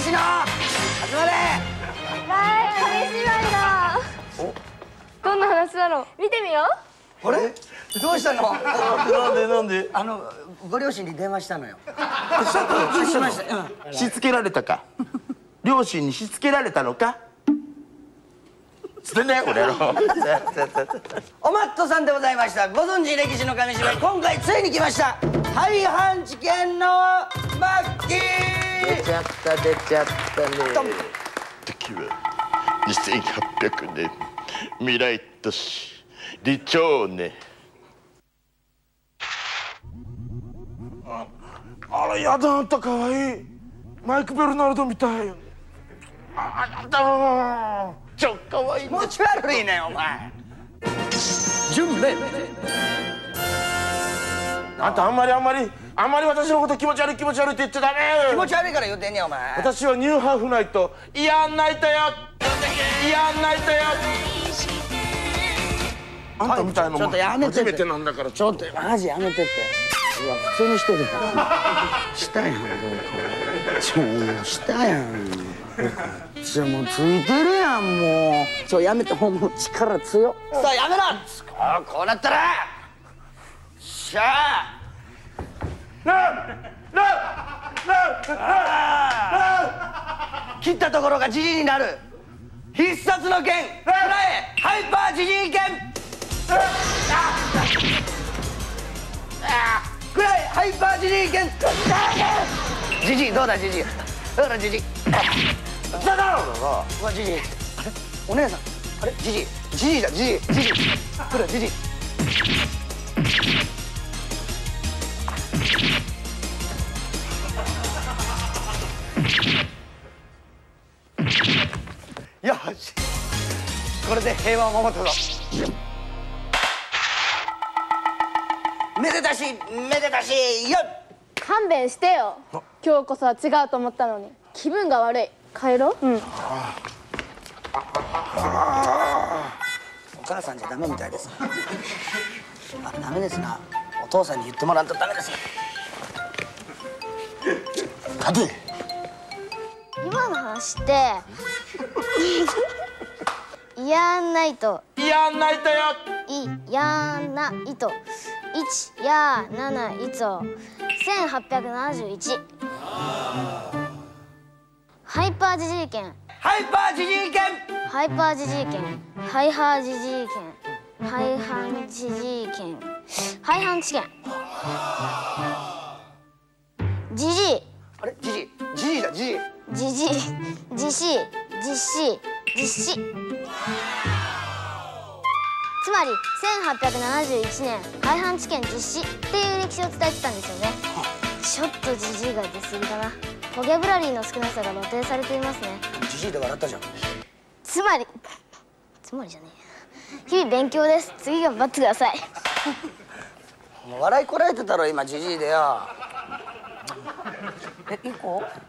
しの集まれ。 紙芝居だ。どんな話だろう。見てみよう。 あれどうしたの？ なんでご両親に電話したのよ。しました。 しつけられたか。両親にしつけられたのか。捨てんなよこれやろ。 おマットさんでございました。ご存知歴史の紙芝居、今回ついに来ました。廃藩置県の末期。 出ちゃったね。 時は2800年未来都市李朝ね。 あらやだ、あんたかわいい。マイク・ベルナルドみたい。やだ。 超かわいい。 持ち悪いねお前。準備。 あんたあんまり私のこと気持ち悪いって言っちゃダメ。 気持ち悪いから言うてんねんお前。 私はニューハーフナイト。いやナイトよ。あんたみたいなちょっとやめてって。 初めてなんだから。 ちょっとマジやめてって。うわ普通にしてるからしたやん。したやん。もうついてるやんもう。やめて。もう力強っ。さあやめろ。こうなったらしゃあ切ったところがジジイになる必殺の剣。くらえハイパージジイ剣。くらえハイパージジイ剣。ジジイどうだジジイ。だからジジイだろうわジジイ。あれお姉さん。あれジジイだジジイ。これジジイ。よしこれで平和を守ったぞ。めでたしよっ。 勘弁してよ。今日こそは違うと思ったのに気分が悪い。帰ろう。 お母さんじゃダメみたいです。ダメですな。お父さんに言ってもらうとダメですよ。 カデ今の話ってイヤーナイトいやナイトよ。 イヤーナイト1ヤー7イト1871ハイパージジイ剣ハイパージジイ剣。 ハイパージジイ剣ハイハージジイ剣ハイハンジジイ剣ハイハンチ剣ジジイあれジジイだジジイ。 ジジイ実施つまり1871年廃藩置県実施っていう歴史を伝えてたんですよね。ちょっとジジイが出過ぎだな。ボキャブラリーの少なさが露呈されていますね。 ジジイで笑ったじゃん。 つまりじゃねえ。日々勉強です。次頑張ってください。 もう笑いこらえてたろ今ジジイでよ。行こう。